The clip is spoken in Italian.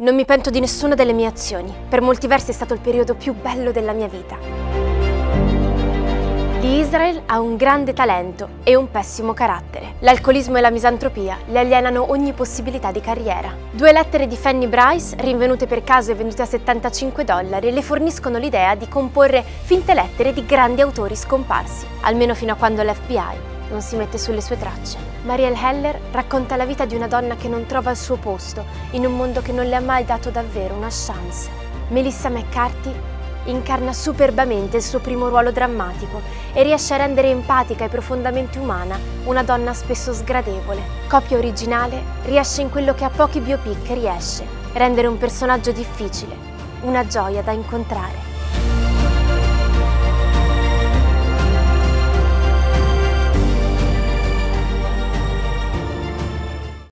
Non mi pento di nessuna delle mie azioni. Per molti versi è stato il periodo più bello della mia vita. Lee Israel ha un grande talento e un pessimo carattere. L'alcolismo e la misantropia le alienano ogni possibilità di carriera. 2 lettere di Fanny Brice, rinvenute per caso e vendute a $75, le forniscono l'idea di comporre finte lettere di grandi autori scomparsi, almeno fino a quando l'FBI non si mette sulle sue tracce. Marielle Heller racconta la vita di una donna che non trova il suo posto in un mondo che non le ha mai dato davvero una chance. Melissa McCarthy incarna superbamente il suo primo ruolo drammatico e riesce a rendere empatica e profondamente umana una donna spesso sgradevole. Copia originale riesce in quello che a pochi biopic riesce: rendere un personaggio difficile una gioia da incontrare.